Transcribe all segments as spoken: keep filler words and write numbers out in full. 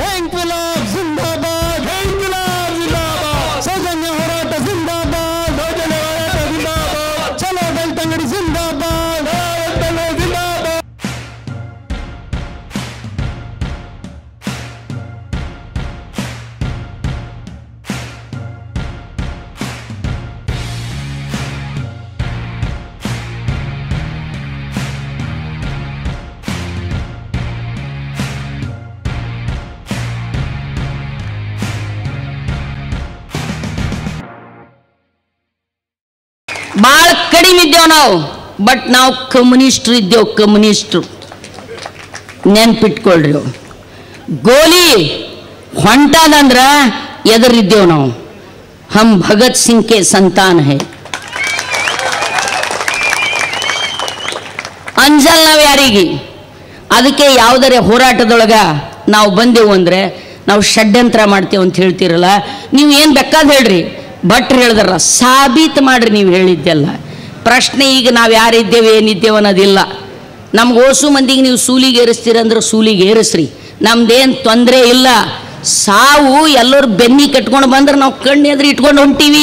इंकलाब जिंदाबाद, इंकलाब जिंदाबाद, सौजन्य होराಟ जिंदाबाद, सौजन्य होराಟ जिंदाबाद, चलो ಬೆಳ್ತಂಗಡಿ जिंदाबाद, ಬೆಳ್ತಂಗಡಿ जिंदाबाद. ಭಾಳ ಕಡಿಮೆ ಇದ್ದೇವೆ ನಾವು, ಬಟ್ ನಾವು ಕಮ್ಯುನಿಸ್ಟ್ರು ಇದ್ದೇವೆ. ಕಮ್ಯುನಿಸ್ಟ್ರು ನೆನ್ಪಿಟ್ಕೊಳ್ರಿ. ಗೋಲಿ ಹೊಂಟಾದಂದ್ರ ಎದರಿದ್ದೇವೆ ನಾವು. ಹಮ್ ಭಗತ್ ಸಿಂಗ್ ಕೆ ಸಂತಾನ ಹೇ. ಅಂಜಲ್ ನಾವು ಯಾರಿಗೆ. ಅದಕ್ಕೆ ಯಾವುದರ ಹೋರಾಟದೊಳಗ ನಾವು ಬಂದೆವು ಅಂದರೆ ನಾವು ಷಡ್ಯಂತ್ರ ಮಾಡ್ತೇವೆ ಅಂತ ಹೇಳ್ತಿರಲ್ಲ, ನೀವು ಏನು ಬೇಕಾದ ಹೇಳ್ರಿ, ಭಟ್ರು ಹೇಳಿದಾರ ಸಾಬೀತು ಮಾಡ್ರಿ ನೀವು ಹೇಳಿದ್ದೆಲ್ಲ. ಪ್ರಶ್ನೆ ಈಗ ನಾವು ಯಾರಿದ್ದೇವೆ ಏನಿದ್ದೇವೆ ಅನ್ನೋದಿಲ್ಲ. ನಮ್ಗೆ ಓಸು ಮಂದಿಗೆ ನೀವು ಸೂಲಿಗೆ ಏರಿಸ್ತೀರಂದ್ರೆ ಸೂಲಿಗೆ ಏರಿಸ್ರಿ, ನಮ್ದೇನು ತೊಂದರೆ ಇಲ್ಲ. ಸಾವು ಎಲ್ಲರೂ ಬೆನ್ನಿ ಕಟ್ಕೊಂಡು ಬಂದ್ರೆ ನಾವು ಕಣ್ಣು ಎದುರು ಇಟ್ಕೊಂಡು ಹೊಂಟೀವಿ.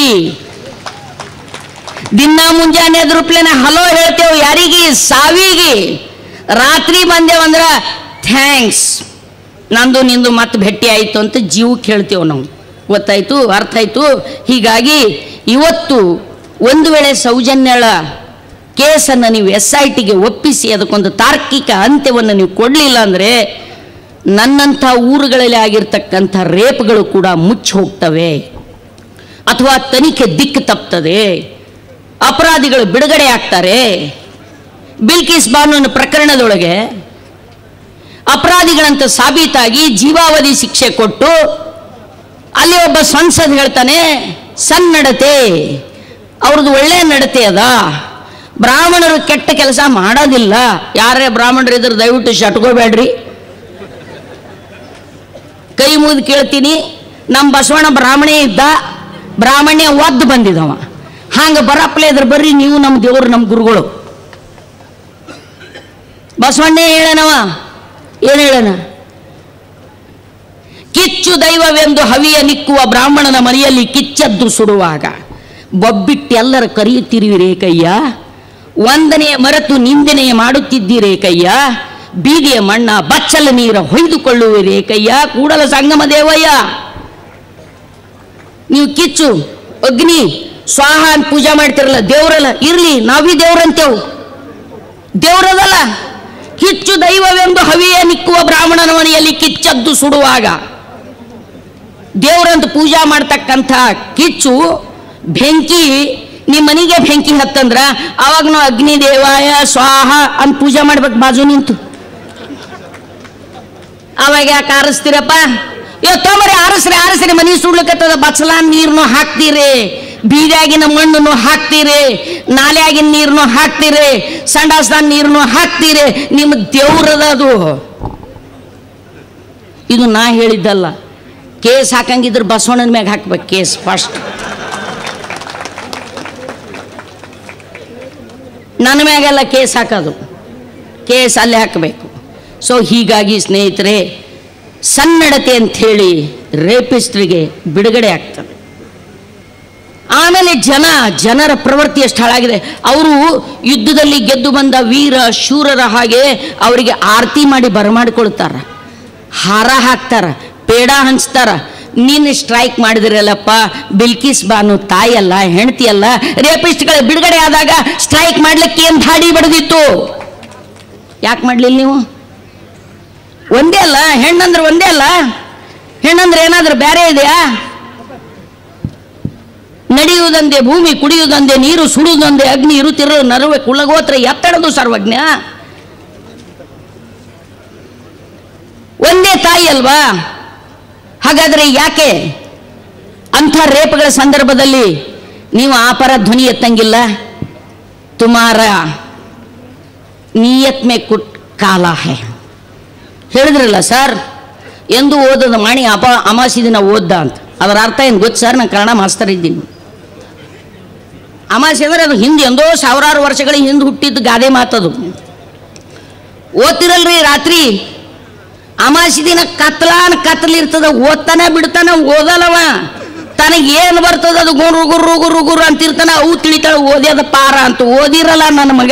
ದಿನ ಮುಂಜಾನೆ ಎದುರುಪ್ಲೇನ ಹಲೋ ಹೇಳ್ತೇವೆ ಯಾರಿಗೆ, ಸಾವಿಗೆ. ರಾತ್ರಿ ಬಂದೇವಂದ್ರೆ ಥ್ಯಾಂಕ್ಸ್, ನಂದು ನಿಂದು ಮತ್ತೆ ಭೇಟಿ ಆಯಿತು ಅಂತ ಜೀವಕ್ಕೆ ಹೇಳ್ತೇವೆ ನಾವು. ಗೊತ್ತಾಯ್ತು, ಅರ್ಥ ಆಯ್ತು. ಹೀಗಾಗಿ ಇವತ್ತು ಒಂದು ವೇಳೆ ಸೌಜನ್ಯಳ ಕೇಸನ್ನು ನೀವು ಎಸ್ ಐ ಟಿಗೆ ಒಪ್ಪಿಸಿ ಅದಕ್ಕೊಂದು ತಾರ್ಕಿಕ ಅಂತ್ಯವನ್ನು ನೀವು ಕೊಡಲಿಲ್ಲ ಅಂದರೆ ನನ್ನಂಥ ಊರುಗಳಲ್ಲಿ ಆಗಿರ್ತಕ್ಕಂಥ ರೇಪ್ಗಳು ಕೂಡ ಮುಚ್ಚಿ ಹೋಗ್ತವೆ, ಅಥವಾ ತನಿಖೆ ದಿಕ್ಕು ತಪ್ತದೆ, ಅಪರಾಧಿಗಳು ಬಿಡುಗಡೆ ಆಗ್ತಾರೆ. ಬಿಲ್ಕಿಸ್ ಬಾನುವಿನ ಪ್ರಕರಣದೊಳಗೆ ಅಪರಾಧಿಗಳಂತ ಸಾಬೀತಾಗಿ ಜೀವಾವಧಿ ಶಿಕ್ಷೆ ಕೊಟ್ಟು ಅಲ್ಲಿ ಒಬ್ಬ ಸಂಸದ್ ಹೇಳ್ತಾನೆ ಸನ್ನಡತೆ ಅವ್ರದ್ದು ಒಳ್ಳೆಯ ನಡತೆ ಅದ, ಬ್ರಾಹ್ಮಣರು ಕೆಟ್ಟ ಕೆಲಸ ಮಾಡೋದಿಲ್ಲ. ಯಾರೇ ಬ್ರಾಹ್ಮಣರು ಇದ್ರೆ ದಯವಿಟ್ಟು ಶಟ್ಕೋಬೇಡ್ರಿ, ಕೈ ಮುಗಿದು ಕೇಳ್ತೀನಿ. ನಮ್ಮ ಬಸವಣ್ಣ ಬ್ರಾಹ್ಮಣೇ ಇದ್ದ, ಬ್ರಾಹ್ಮಣ್ಯ ಒದ್ದು ಬಂದಿದ್ದವ. ಹಂಗೆ ಬರಪ್ಲೆ ಇದ್ರೆ ಬರ್ರಿ ನೀವು ನಮ್ಮ ದೇವರು ನಮ್ಮ ಗುರುಗಳು. ಬಸವಣ್ಣೇ ಹೇಳನವ, ಏನು ಹೇಳನ? ಕಿಚ್ಚು ದೈವವೆಂದು ಹವಿಯ ನಿಕ್ಕುವ ಬ್ರಾಹ್ಮಣನ ಮನೆಯಲ್ಲಿ ಕಿಚ್ಚದ್ದು ಸುಡುವಾಗ ಬೊಬ್ಬಿಟ್ಟು ಎಲ್ಲರ ಕರೆಯುತ್ತಿರುವಿರೇ ಕಯ್ಯ, ವಂದನೆಯ ಮರೆತು ನಿಂದನೆಯ ಮಾಡುತ್ತಿದ್ದೀರೇ ಕಯ್ಯ, ಬೀದಿಯ ಮಣ್ಣ ಬಚ್ಚಲ ನೀರ ಹೊಯ್ದುಕೊಳ್ಳುವಿರೇ ಕಯ್ಯ, ಕೂಡಲ ಸಂಗಮ ದೇವಯ್ಯ. ನೀವು ಕಿಚ್ಚು ಅಗ್ನಿ ಸ್ವಾಹ ಅಂತ ಪೂಜೆ ಮಾಡ್ತಿರಲ್ಲ, ದೇವ್ರಲ್ಲ ಇರ್ಲಿ, ನಾವೀ ದೇವ್ರಂತೇವು, ದೇವ್ರದಲ್ಲ. ಕಿಚ್ಚು ದೈವವೆಂದು ಹವಿಯ ನಿಕ್ಕುವ ಬ್ರಾಹ್ಮಣನ ಮನೆಯಲ್ಲಿ ಕಿಚ್ಚದ್ದು ಸುಡುವಾಗ ದೇವರಂತ ಪೂಜಾ ಮಾಡ್ತಕ್ಕಂಥ ಕಿಚ್ಚು ಬೆಂಕಿ ನಿಮ್ಮ ಮನೆಗೆ ಬೆಂಕಿ ಹತ್ತಂದ್ರ ಅವಾಗ ನಾವು ಅಗ್ನಿ ದೇವಾಯ ಸ್ವಾಹ ಅಂತ ಪೂಜೆ ಮಾಡ್ಬೇಕು ಬಾಜು ನಿಂತು. ಅವಾಗ ಯಾಕೆ ಆರಿಸ್ತೀರಪ್ಪ? ಇವತ್ತೊಮ್ಮರಿ ಆರಿಸ್ರಿ ಆರಿಸ್ರಿ ಮನೆ ಸುಡ್ಲಿಕ್ಕತ್ತದ, ಬಚ್ಚಲ ನೀರನ್ನು ಹಾಕ್ತೀರಿ, ಬೀದಿಯಾಗಿನ ಮಣ್ಣನ್ನು ಹಾಕ್ತೀರಿ, ನಾಲೆಯಾಗಿನ ನೀರನ್ನು ಹಾಕ್ತೀರಿ, ಸಂಡಾಸದ ನೀರನ್ನು ಹಾಕ್ತೀರಿ. ನಿಮ್ಮ ದೇವ್ರದ ಅದು. ಇದು ನಾ ಹೇಳಿದ್ದಲ್ಲ. ಕೇಸ್ ಹಾಕಂಗಿದ್ರೆ ಬಸವಣ್ಣನ ಮ್ಯಾಗ ಹಾಕ್ಬೇಕು ಕೇಸ್ ಫಸ್ಟ್, ನನ್ನ ಮ್ಯಾಗೆಲ್ಲ ಕೇಸ್ ಹಾಕೋದು, ಕೇಸ್ ಅಲ್ಲೇ ಹಾಕಬೇಕು. ಸೊ ಹೀಗಾಗಿ ಸ್ನೇಹಿತರೆ, ಸನ್ನಡತೆ ಅಂಥೇಳಿ ರೇಪಿಸ್ಟ್ರಿಗೆ ಬಿಡುಗಡೆ ಆಗ್ತದೆ. ಆಮೇಲೆ ಜನ ಜನರ ಪ್ರವೃತ್ತಿ ಎಷ್ಟು ಹಾಳಾಗಿದೆ. ಅವರು ಯುದ್ಧದಲ್ಲಿ ಗೆದ್ದು ಬಂದ ವೀರ ಶೂರರ ಹಾಗೆ ಅವರಿಗೆ ಆರತಿ ಮಾಡಿ ಬರಮಾಡಿಕೊಳ್ತಾರ, ಹಾರ ಹಾಕ್ತಾರ, ಪೇಡ ಹಂಚ್ತಾರ. ನೀನು ಸ್ಟ್ರೈಕ್ ಮಾಡಿದಿರಲ್ಲಪ್ಪ, ಬಿಲ್ಕಿಸ್ ಬಾನು ತಾಯಿಯಲ್ಲ ಹೆಂಡತಿಯಲ್ಲ. ರೇಪಿಸ್ಟ್ಗಳ ಬಿಡುಗಡೆ ಆದಾಗ ಸ್ಟ್ರೈಕ್ ಮಾಡ್ಲಿಕ್ಕೆ ಏನು ಧಾಡಿ ಬಡ್ದಿತ್ತು? ಯಾಕೆ ಮಾಡಲಿಲ್ಲ ನೀವು? ಒಂದೇ ಅಲ್ಲ, ಹೆಣ್ಣಂದ್ರೆ ಒಂದೇ ಅಲ್ಲ, ಹೆಣ್ಣಂದ್ರೆ ಏನಾದ್ರೂ ಬೇರೆ ಇದೆಯಾ? ನಡೆಯುವುದಂದೆ ಭೂಮಿ, ಕುಡಿಯುವುದಂದೆ ನೀರು, ಸುಡುವುದಂದೆ ಅಗ್ನಿ, ಇರುತ್ತಿರೋ ನರುವೆ ಕುಲಗೋತ್ರ ಎತ್ತಡದು ಸರ್ವಜ್ಞ. ಒಂದೇ ತಾಯಿ ಅಲ್ವಾ? ಹಾಗಾದರೆ ಯಾಕೆ ಅಂಥ ರೇಪ್ಗಳ ಸಂದರ್ಭದಲ್ಲಿ ನೀವು ಆಪರ ಧ್ವನಿ ಎತ್ತಂಗಿಲ್ಲ? ತುಮಾರ ನಿಯತ್ ಮೇ ಕುಟ್ ಕಾಲ ಹೇ ಹೇಳಿದ್ರಲ್ಲ ಸರ್. ಎಂದು ಓದದ ಮಾಣಿ ಅಪ ಅಮಾಸಿ ದಿನ ಓದ್ದ ಅಂತ. ಅದರ ಅರ್ಥ ಏನು ಗೊತ್ತು ಸರ್? ನಾನು ಕನ್ನಡ ಮಾಸ್ತರ್ ಇದ್ದೀನಿ. ಅಮಾಸಿ ಅಂದರೆ ಅದು ಹಿಂದೆ ಎಂದೋ ಸಾವಿರಾರು ವರ್ಷಗಳ ಹಿಂದೆ ಹುಟ್ಟಿದ್ದು ಗಾದೆ ಮಾತದು. ಓದ್ತಿರಲ್ರಿ ರಾತ್ರಿ ಅಮಾಸಿ ದಿನ ಕತ್ಲಾನ ಕತ್ಲಿರ್ತದ, ಓದ್ತಾನೆ ಬಿಡ್ತಾನ, ಓದಲ್ಲವ. ತನಗೆ ಏನು ಬರ್ತದ ಅದು ಗುರು ಗುರು ಗುರು ಗುರು ಅಂತಿರ್ತಾನ. ಅವು ತಿಳಿತಾಳೆ ಓದ್ಯದ ಪಾರ ಅಂತ. ಓದಿರಲ್ಲ ನನ್ನ ಮಗ.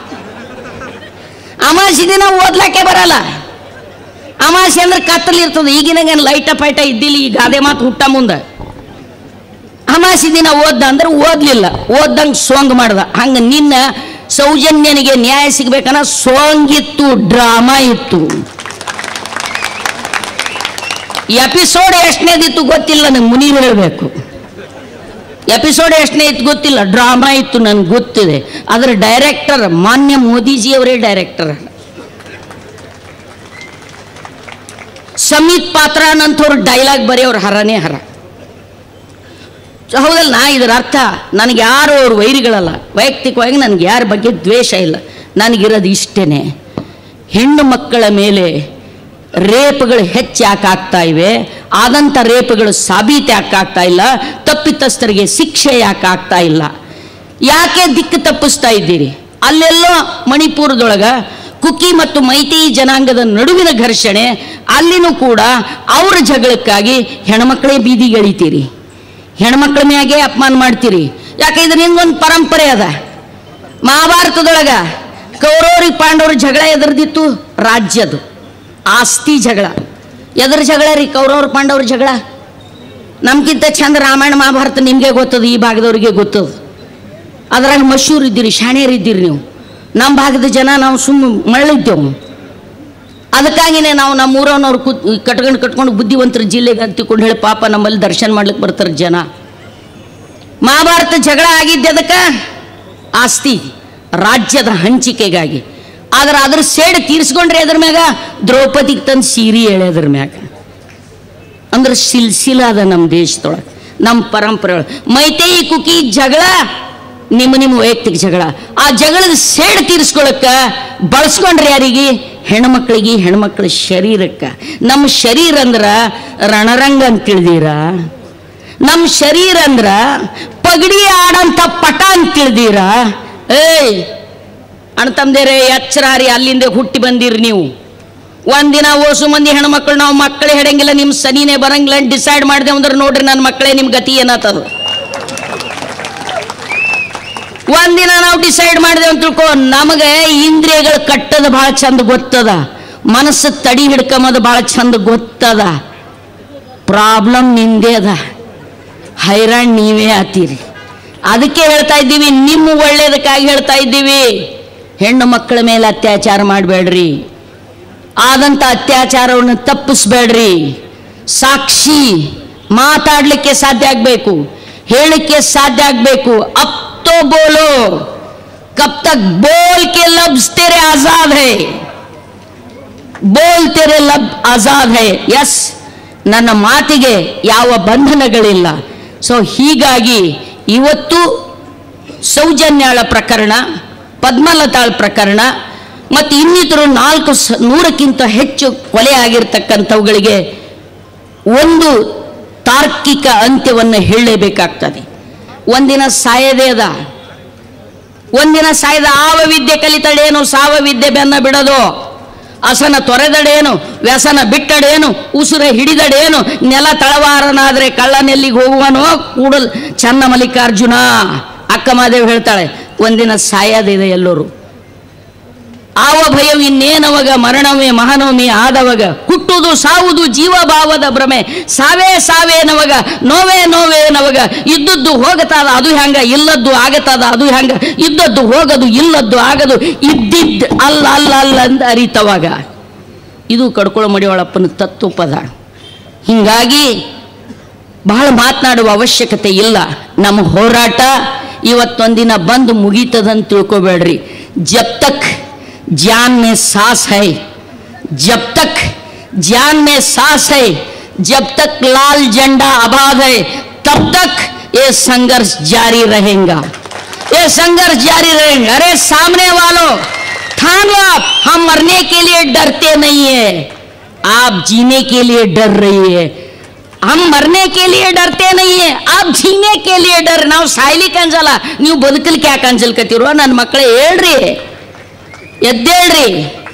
ಅಮಾಸಿ ದಿನ ಓದ್ಲಕ್ಕೆ ಬರಲ್ಲ. ಅಮಾಸಿ ಅಂದ್ರೆ ಕತ್ತಲಿರ್ತದೆ. ಈಗಿನಾಗೇನು ಲೈಟ ಪೈಟ ಇದ್ದಿಲ್ಲ, ಈ ಗಾದೆ ಮಾತು ಹುಟ್ಟ ಮುಂದೆ. ಅಮಾಸಿ ದಿನ ಓದ್ದ ಅಂದ್ರೆ ಓದ್ಲಿಲ್ಲ, ಓದ್ದಂಗೆ ಸೋಂಗ್ ಮಾಡ್ದ. ಹಂಗ ನಿನ್ನ ಸೌಜನ್ಯನಿಗೆ ನ್ಯಾಯ ಸಿಗ್ಬೇಕನ್ನ ಸೋಂಗ್ ಇತ್ತು, ಡ್ರಾಮಾ ಇತ್ತು. ಎಪಿಸೋಡ್ ಎಷ್ಟನೇದಿತ್ತು ಗೊತ್ತಿಲ್ಲ ನನಗೆ, ಮುನೀರ್ ಹೇಳಬೇಕು. ಎಪಿಸೋಡ್ ಎಷ್ಟನೇ ಇತ್ತು ಗೊತ್ತಿಲ್ಲ, ಡ್ರಾಮಾ ಇತ್ತು ನನಗೆ ಗೊತ್ತಿದೆ. ಅದರ ಡೈರೆಕ್ಟರ್ ಮಾನ್ಯ ಮೋದಿಜಿಯವರೇ ಡೈರೆಕ್ಟರ್. ಸಮಿತ್ ಪಾತ್ರ ಅನ್ನಂಥವ್ರು ಡೈಲಾಗ್ ಬರೆಯೋರು ಹರನೇ ಹರ. ಹೌದಲ್ಲ, ನಾ ಇದರ ಅರ್ಥ ನನಗೆ ಯಾರು ಅವ್ರ ವೈರಿಗಳಲ್ಲ. ವೈಯಕ್ತಿಕವಾಗಿ ನನಗೆ ಯಾರ ಬಗ್ಗೆ ದ್ವೇಷ ಇಲ್ಲ. ನನಗಿರೋದು ಇಷ್ಟೇನೆ, ಹೆಣ್ಣು ಮಕ್ಕಳ ಮೇಲೆ ರೇಪ್ಗಳು ಹೆಚ್ಚು ಯಾಕೆ ಆಗ್ತಾ ಇವೆ, ಆದಂಥ ರೇಪ್ಗಳು ಸಾಬೀತು ಯಾಕೆ ಆಗ್ತಾ ಇಲ್ಲ, ತಪ್ಪಿತಸ್ಥರಿಗೆ ಶಿಕ್ಷೆ ಯಾಕೆ ಆಗ್ತಾ ಇಲ್ಲ, ಯಾಕೆ ದಿಕ್ಕು ತಪ್ಪಿಸ್ತಾ ಇದ್ದೀರಿ? ಅಲ್ಲೆಲ್ಲೋ ಮಣಿಪುರದೊಳಗ ಕುಕಿ ಮತ್ತು ಮೈತಿ ಜನಾಂಗದ ನಡುವಿನ ಘರ್ಷಣೆ, ಅಲ್ಲಿನೂ ಕೂಡ ಅವರ ಜಗಳಕ್ಕಾಗಿ ಹೆಣ್ಮಕ್ಳೇ ಬೀದಿಗೆಳಿತೀರಿ, ಹೆಣ್ಮಕ್ಳ ಮ್ಯಾಗೆ ಅಪಮಾನ ಮಾಡ್ತೀರಿ. ಯಾಕೆ ಇದರಿಂದ ಒಂದು ಪರಂಪರೆ ಅದ. ಮಹಾಭಾರತದೊಳಗ ಕೌರವರಿಗೆ ಪಾಂಡವ್ರ ಜಗಳ ಎದುರ್ದಿತ್ತು, ರಾಜ್ಯದು ಆಸ್ತಿ ಜಗಳ. ಎದ್ರ ಜಗಳ ರೀ? ಕೌರವ್ರ ಪಾಂಡವ್ರ ಜಗಳ. ನಮ್ಗಿಂತ ಚಂದ ರಾಮಾಯಣ ಮಹಾಭಾರತ ನಿಮಗೆ ಗೊತ್ತದ, ಈ ಭಾಗದವ್ರಿಗೆ ಗೊತ್ತದ. ಅದ್ರಾಗ ಮಶೂರ್ ಇದ್ದೀರಿ, ಶಾಣ್ಯರಿದ್ದೀರಿ ನೀವು. ನಮ್ಮ ಭಾಗದ ಜನ ನಾವು ಸುಮ್ಮ ಮರಳಿದ್ದೆವು. ಅದಕ್ಕಾಗಿನೇ ನಾವು ನಮ್ಮ ಊರವ್ನವ್ರು ಕೂತ್ ಕಟ್ಕೊಂಡು ಕಟ್ಕೊಂಡು ಬುದ್ಧಿವಂತರ ಜಿಲ್ಲೆಗೆ ಅಂತಿಕೊಂಡು ಹೇಳಿ ಪಾಪ ನಮ್ಮಲ್ಲಿ ದರ್ಶನ ಮಾಡ್ಲಿಕ್ಕೆ ಬರ್ತಾರೆ ಜನ. ಮಹಾಭಾರತ ಜಗಳ ಆಗಿದ್ದೆ ಅದಕ್ಕೆ ಆಸ್ತಿ ರಾಜ್ಯದ ಹಂಚಿಕೆಗಾಗಿ. ಆದ್ರೆ ಅದ್ರ ಸೇಡ್ ತೀರ್ಸ್ಕೊಂಡ್ರೆ ಅದ್ರ ಮ್ಯಾಗ ದ್ರೌಪದಿಗೆ ತಂದು ಸೀರೆ ಎಳೆದ್ರ ಮ್ಯಾಗ. ಅಂದ್ರೆ ಸಿಲ್ಸಿಲಾದ ನಮ್ಮ ದೇಶದೊಳಗೆ, ನಮ್ಮ ಪರಂಪರೆ ಒಳಗೆ ಮೈತೇಯಿ ಕುಕಿ ಜಗಳ ನಿಮ್ಮ ನಿಮ್ಮ ವೈಯಕ್ತಿಕ ಜಗಳ. ಆ ಜಗಳದ ಸೇಡ್ ತೀರಿಸ್ಕೊಳಕ್ಕೆ ಬಳಸ್ಕೊಂಡ್ರೆ ಯಾರಿಗೆ? ಹೆಣ್ಮಕ್ಳಿಗೆ, ಹೆಣ್ಮಕ್ಳ ಶರೀರಕ್ಕೆ. ನಮ್ಮ ಶರೀರ ಅಂದ್ರ ರಣರಂಗ ಅಂತ ತಿಳಿದೀರ? ನಮ್ಮ ಶರೀರ ಅಂದ್ರ ಪಗಡಿ ಆಡಂತ ಪಟ ಅಂತ ತಿಳಿದೀರ? ಏಯ್ ಅಣ್ತಂದೇರೆ ಎಚ್ಚರಾರಿ, ಅಲ್ಲಿಂದ ಹುಟ್ಟಿ ಬಂದಿರಿ ನೀವು. ಒಂದಿನ ಓಸು ಮಂದಿ ಹೆಣ್ಮಕ್ಳು ನಾವು ಮಕ್ಕಳೇ ಹೆಡಂಗಿಲ್ಲ, ನಿಮ್ಮ ಸನಿನೇ ಬರಂಗಿಲ್ಲ ಡಿಸೈಡ್ ಮಾಡಿದೆ ಅಂದ್ರೆ ನೋಡ್ರಿ ನನ್ನ ಮಕ್ಕಳೇ ನಿಮ್ಮ ಗತಿ ಏನಾತದ. ಒಂದಿನ ನಾವು ಡಿಸೈಡ್ ಮಾಡಿದೆ ಅಂತ ತಿಳ್ಕೊ, ನಮಗೆ ಇಂದ್ರಿಯಗಳು ಕಟ್ಟದ ಭಾಳ ಚಂದ ಗೊತ್ತದ, ಮನಸ್ಸು ತಡಿ ಹಿಡ್ಕೊಂಬದು ಭಾಳ ಚಂದ ಗೊತ್ತದ. ಪ್ರಾಬ್ಲಮ್ ನಿಂದೇ ಅದ, ಹೈರಾಣ್ ನೀವೇ ಆತೀರಿ. ಅದಕ್ಕೆ ಹೇಳ್ತಾ ಇದ್ದೀವಿ, ನಿಮ್ಮ ಒಳ್ಳೇದಕ್ಕಾಗಿ ಹೇಳ್ತಾ ಇದ್ದೀವಿ, ಹೆಣ್ಣು ಮಕ್ಕಳ ಮೇಲೆ ಅತ್ಯಾಚಾರ ಮಾಡಬೇಡ್ರಿ, ಆದಂಥ ಅತ್ಯಾಚಾರವನ್ನು ತಪ್ಪಿಸ್ಬೇಡ್ರಿ. ಸಾಕ್ಷಿ ಮಾತಾಡಲಿಕ್ಕೆ ಸಾಧ್ಯ ಆಗಬೇಕು, ಹೇಳಲಿಕ್ಕೆ ಸಾಧ್ಯ ಆಗಬೇಕು. ಅಪ್ तो बोलो, कब तक बोल के लफ्ज तेरे आजाद है, बोल तेरे लब आजाद है. ಯಸ್, ನನ್ನ ಮಾತಿಗೆ ಯಾವ ಬಂಧನಗಳಿಲ್ಲ. ಸೊ ಹೀಗಾಗಿ ಇವತ್ತು ಸೌಜನ್ಯಾಳ ಪ್ರಕರಣ, ಪದ್ಮಲತಾಳ ಪ್ರಕರಣ ಮತ್ತು ಇನ್ನಿತರು ನಾಲ್ಕು ನೂರಕ್ಕಿಂತ ಹೆಚ್ಚು ಕೊಲೆ ಆಗಿರ್ತಕ್ಕಂಥವುಗಳಿಗೆ ಒಂದು ತಾರ್ಕಿಕ ಅಂತ್ಯವನ್ನು ಹೇಳಲೇಬೇಕಾಗ್ತದೆ. ಒಂದಿನ ಸಾಯದೇ ಅದ, ಒಂದಿನ ಸಾಯದ. ಆವ ವಿದ್ಯೆ ಕಲಿತಡೇನು, ಸಾವ ವಿದ್ಯೆ ಬೆನ್ನ ಬಿಡೋದು. ಅಸನ ತೊರೆದಡೇನು, ವ್ಯಸನ ಬಿಟ್ಟಡೇನು, ಉಸುರ ಹಿಡಿದಡೇನು, ನೆಲ ತಳವಾರನಾದರೆ ಕಳ್ಳನೆಲ್ಲಿಗೆ ಹೋಗುವನೋ ಕೂಡಲ್ ಚನ್ನ ಮಲ್ಲಿಕಾರ್ಜುನ. ಅಕ್ಕ ಮಾದೇವ್ ಹೇಳ್ತಾಳೆ, ಒಂದಿನ ಸಾಯದಿದೆ ಎಲ್ಲರೂ. ಆವ ಭಯವು ಇನ್ನೇನವಾಗ, ಮರಣವೇ ಮಹಾನವಮಿ ಆದವಾಗ, ಹುಟ್ಟುವುದು ಸಾವುದು ಜೀವಭಾವದ ಭ್ರಮೆ, ಸಾವೇ ಸಾವೇನವಾಗ, ನೋವೇ ನೋವೇನವಾಗ, ಇದ್ದದ್ದು ಹೋಗತಾದ ಅದು ಹೆಂಗ, ಇಲ್ಲದ್ದು ಆಗತಾದ ಅದು ಹೆಂಗ, ಇದ್ದದ್ದು ಹೋಗದು ಇಲ್ಲದ್ದು ಆಗದು, ಇದ್ದಿದ್ದು ಅಲ್ಲ ಅಲ್ಲ ಅಲ್ಲ ಅಂತ ಅರಿತವಾಗ. ಇದು ಕಡ್ಕೊಳ ಮಡಿಯೊಳಪ್ಪನ ತತ್ವಪದ. ಹೀಗಾಗಿ ಬಹಳ ಮಾತನಾಡುವ ಅವಶ್ಯಕತೆ ಇಲ್ಲ. ನಮ್ಮ ಹೋರಾಟ ಇವತ್ತೊಂದಿನ ಬಂದು ಮುಗೀತದಂತ ತಿಳ್ಕೊಬೇಡ್ರಿ. ಜಬ್ ತಕ್ जान में सांस है, जब तक जान में सांस है, जब तक लाल झंडा आबाद है, तब तक ये संघर्ष जारी रहेगा, ये संघर्ष जारी रहेगा. अरे सामने वालों ठान लो, आप हम मरने के लिए डरते नहीं है, आप जीने के लिए डर रही है. हम मरने के लिए डरते नहीं है, आप जीने के लिए डर. ನಾವು ಸಾಯ್ಲಿಕ್ಕೆ ಅಂಜಲ್ಲ, ನೀವು ಬದುಕಲಿಕ್ಕೆ ಯಾಕೆ ಅಂಜಲ್ಕತ್ತೀರೋ? ನನ್ನ ಮಕ್ಕಳೇ ಹೇಳ್ರಿ, ಎದ್ದೇಳ್ರಿ.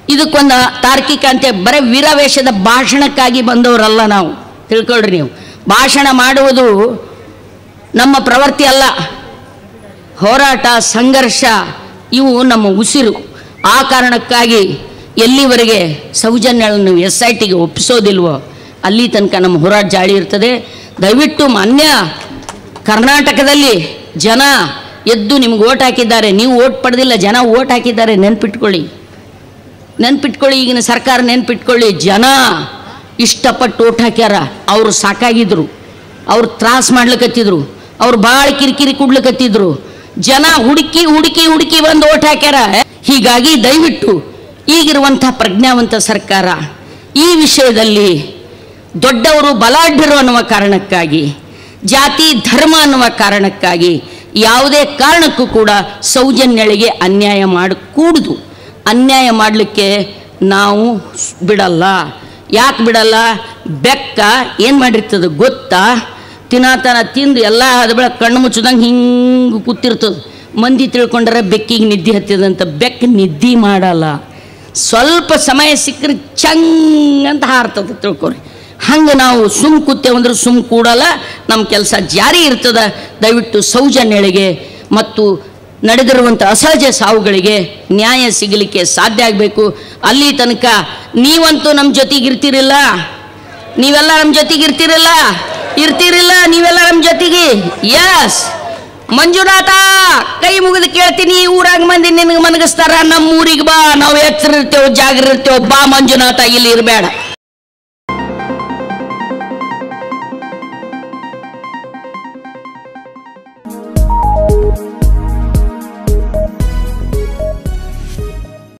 ಇದಕ್ಕೊಂದು ತಾರ್ಕಿಕ ಅಂತ್ಯ. ಬರೀ ವೀರಾವೇಶದ ಭಾಷಣಕ್ಕಾಗಿ ಬಂದವರಲ್ಲ ನಾವು, ತಿಳ್ಕೊಳ್ರಿ ನೀವು. ಭಾಷಣ ಮಾಡುವುದು ನಮ್ಮ ಪ್ರವೃತ್ತಿ ಅಲ್ಲ. ಹೋರಾಟ, ಸಂಘರ್ಷ ಇವು ನಮ್ಮ ಉಸಿರು. ಆ ಕಾರಣಕ್ಕಾಗಿ ಎಲ್ಲಿವರೆಗೆ ಸೌಜನ್ಯಗಳನ್ನು ಎಸ್ ಐ ಟಿಗೆ ಒಪ್ಪಿಸೋದಿಲ್ವೋ ಅಲ್ಲಿ ತನಕ ನಮ್ಮ ಹೋರಾಟ ಜಾಳಿ ಇರ್ತದೆ. ದಯವಿಟ್ಟು ಮಾನ್ಯ ಕರ್ನಾಟಕದಲ್ಲಿ ಜನ ಎದ್ದು ನಿಮ್ಗೆ ಓಟ್ ಹಾಕಿದ್ದಾರೆ, ನೀವು ಓಟ್ ಪಡೆದಿಲ್ಲ, ಜನ ಓಟ್ ಹಾಕಿದ್ದಾರೆ. ನೆನ್ಪಿಟ್ಕೊಳ್ಳಿ, ನೆನ್ಪಿಟ್ಕೊಳ್ಳಿ, ಈಗಿನ ಸರ್ಕಾರ ನೆನ್ಪಿಟ್ಕೊಳ್ಳಿ. ಜನ ಇಷ್ಟಪಟ್ಟು ಓಟ್ ಹಾಕ್ಯಾರ. ಅವರು ಸಾಕಾಗಿದ್ರು, ಅವ್ರು ತ್ರಾಸ ಮಾಡ್ಲಿಕ್ಕತ್ತಿದ್ರು, ಅವ್ರು ಭಾಳ ಕಿರಿಕಿರಿ ಕೊಡ್ಲಿಕ್ಕತ್ತಿದ್ರು. ಜನ ಹುಡುಕಿ ಹುಡುಕಿ ಹುಡುಕಿ ಬಂದು ಓಟ್ ಹಾಕ್ಯಾರ. ಹೀಗಾಗಿ ದಯವಿಟ್ಟು ಈಗಿರುವಂಥ ಪ್ರಜ್ಞಾವಂತ ಸರ್ಕಾರ ಈ ವಿಷಯದಲ್ಲಿ ದೊಡ್ಡವರು ಬಲಾಢ್ಯರು ಅನ್ನುವ ಕಾರಣಕ್ಕಾಗಿ, ಜಾತಿ ಧರ್ಮ ಅನ್ನುವ ಕಾರಣಕ್ಕಾಗಿ ಯಾವುದೇ ಕಾರಣಕ್ಕೂ ಕೂಡ ಸೌಜನ್ಯಳಿಗೆ ಅನ್ಯಾಯ ಮಾಡಕೂಡ್ದು. ಅನ್ಯಾಯ ಮಾಡಲಿಕ್ಕೆ ನಾವು ಬಿಡಲ್ಲ. ಯಾಕೆ ಬಿಡಲ್ಲ? ಬೆಕ್ಕ ಏನು ಮಾಡಿರ್ತದೆ ಗೊತ್ತಾ? ತಿನ್ನಾತನ ತಿಂದು ಎಲ್ಲ ಅದ ಬೆಳ ಕಣ್ಣು ಮುಚ್ಚದಂಗೆ ಹಿಂಗೆ ಕೂತಿರ್ತದೆ. ಮಂದಿ ತಿಳ್ಕೊಂಡ್ರೆ ಬೆಕ್ಕಿಗೆ ನಿದ್ದೆ ಹತ್ತಿದಂತ. ಬೆಕ್ಕ ನಿದ್ದೆ ಮಾಡಲ್ಲ. ಸ್ವಲ್ಪ ಸಮಯ ಸಿಕ್ಕರೆ ಚಂಗ್ ಅಂತ ಹಾರ್ತದೆ, ತಿಳ್ಕೊರಿ. ಹಂಗೆ ನಾವು ಸುಮ್ ಕೂತೇವಂದ್ರೆ ಸುಮ್ ಕೂಡಲ್ಲ, ನಮ್ಮ ಕೆಲಸ ಜಾರಿ ಇರ್ತದೆ. ದಯವಿಟ್ಟು ಸೌಜನ್ಯಳಿಗೆ ಮತ್ತು ನಡೆದಿರುವಂಥ ಅಸಹಜ ಸಾವುಗಳಿಗೆ ನ್ಯಾಯ ಸಿಗಲಿಕ್ಕೆ ಸಾಧ್ಯ ಆಗಬೇಕು. ಅಲ್ಲಿ ತನಕ ನೀವಂತೂ ನಮ್ಮ ಜೊತೆಗಿರ್ತಿರಿಲ್ಲ, ನೀವೆಲ್ಲ ನಮ್ಮ ಜೊತೆಗಿರ್ತಿರಲ್ಲ ಇರ್ತಿರಿಲ್ಲ ನೀವೆಲ್ಲ ನಮ್ಮ ಜೊತೆಗೆ. ಯಸ್ ಮಂಜುನಾಥ, ಕೈ ಮುಗಿದು ಕೇಳ್ತೀನಿ, ಊರಾಗ ಮಂದಿ ನಿನಗೆ ಮನಗಿಸ್ತಾರ, ನಮ್ಮ ಊರಿಗೆ ಬಾ, ನಾವು ಎಚ್ಚರ ಇರ್ತೇವೆ, ಜಾಗ್ರ ಇರ್ತೇವೆ, ಬಾ ಮಂಜುನಾಥ, ಇಲ್ಲಿ ಇರಬೇಡ.